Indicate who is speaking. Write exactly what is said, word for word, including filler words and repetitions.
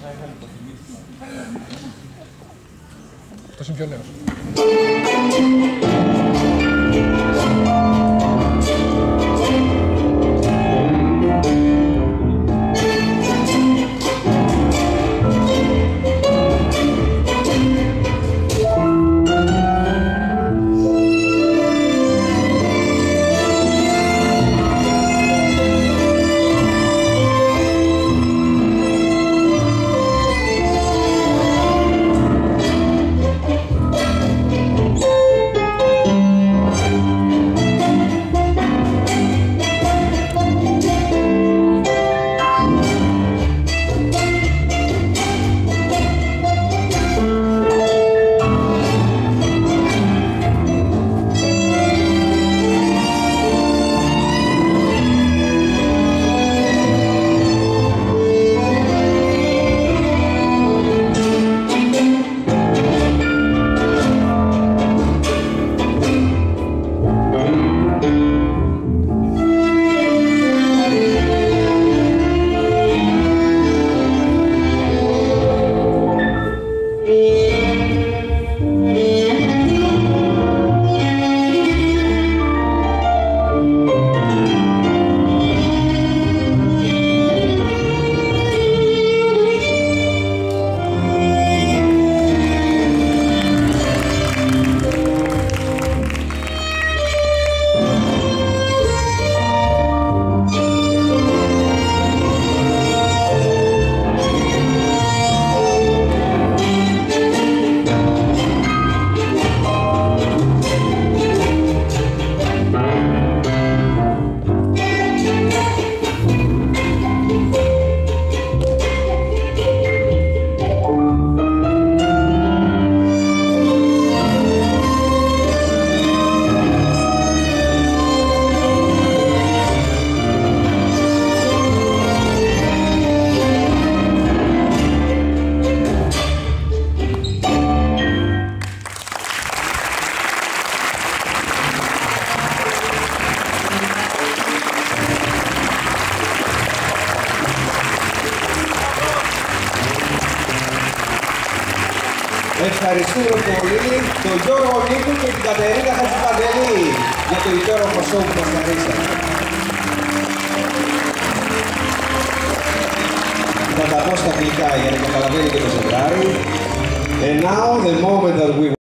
Speaker 1: Αυτός είναι πιο νέος.
Speaker 2: Ευχαριστούμε πολύ τον Γιώργο Νίκου και την Κατερίνα Χατζηπαντελή για το υπέροχο σόου που μας χαρίσατε. Θα τα πω στα αγγλικά για να καταλαβαίνει και το ζευγάρι. And now the moment that we